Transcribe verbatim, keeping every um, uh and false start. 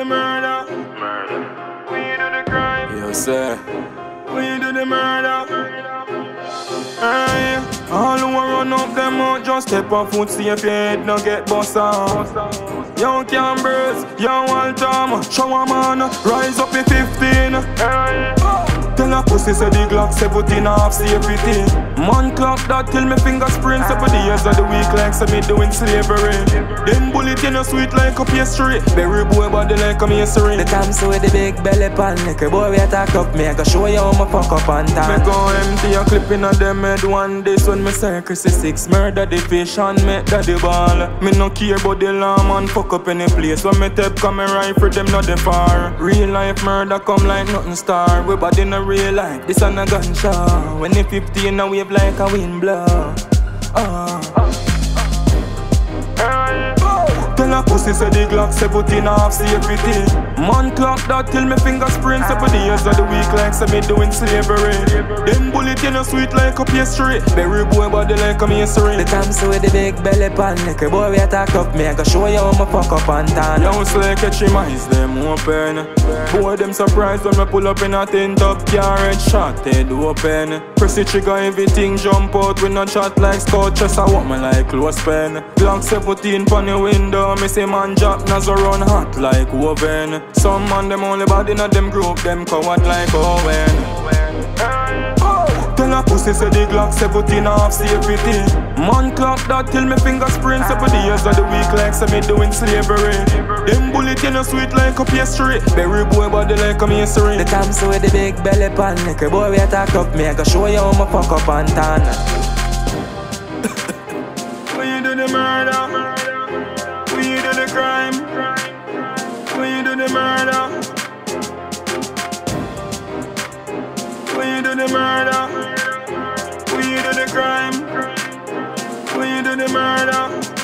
the murder? Murder. When you do the crime? Yo, sir. When you do the murder? Aye. All who a run up them out, just step on foot, see if your head no get bust out. Young Cambers, young Waltham, show a man, rise up in fifteen. Aye. Tell a pussy say the Glock seventeen half safety. Man clock that till me fingers sprint. Seven years of the week like say me doing slavery. Them bullet in your sweet like a pastry. Berry boy body like a masonry. The time so with the big belly pan, like a boy we attack up me. I go show you how my fuck up on time. Me go empty a clip in a them head one day. When me circle six murder the fish and make daddy ball. Me no care about the law man fuck up any place. When me tape come me rifle them not the far. Real life murder come like nothing star. We body no real life, this ain't a gunshot. When you fifteen a wave like a wind blow. uh. Tell a pussy say the Glock seventeen half safety. Man clock that till me fingers sprint. Seven years of the week like say me doing slavery. Them bullet in your sweet like a pastry. Berry boy body like a masonry. The time so with the big belly pan, like a boy we attack up me. I go show you how my fuck up on time. Young slay catch him eyes them open. Boy them surprised when me pull up in a tin top car. Red shot head open. Press the trigger everything jump out. We no chat like scout chest. I want me like close pen. Glock seventeen pon the window. Me say man Jack Nazar run hot like oven. Some man them only bad in a them group. Them coward like Owen. Tell a pussy say the Glock seventeen half safety. Man clock that till me fingers sprint. Seven years of the week like say me doing slavery. Them bullet in your sweet like a pastry. Berry boy body like a masonry. The time so with the big belly pan, like a boy we attack up me. I go show you how my fuck up on time. When you do the murder? When you do the crime? When you do the murder? When you do the murder? When you do the crime? When you do the murder?